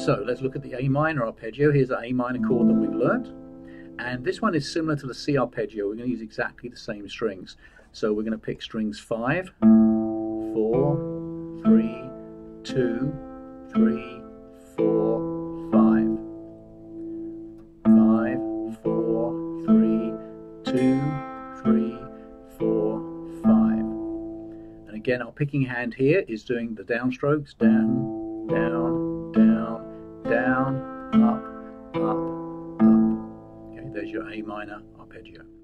So let's look at the A minor arpeggio. Here's the A minor chord that we've learnt. And this one is similar to the C arpeggio. We're going to use exactly the same strings. So we're going to pick strings 5, 4, 3, 2, 3, 4, 5. 5, 4, 3, 2, 3, 4, 5. And again, our picking hand here is doing the downstrokes. Down, down, down, down, up, up, up. Okay, there's your A minor arpeggio.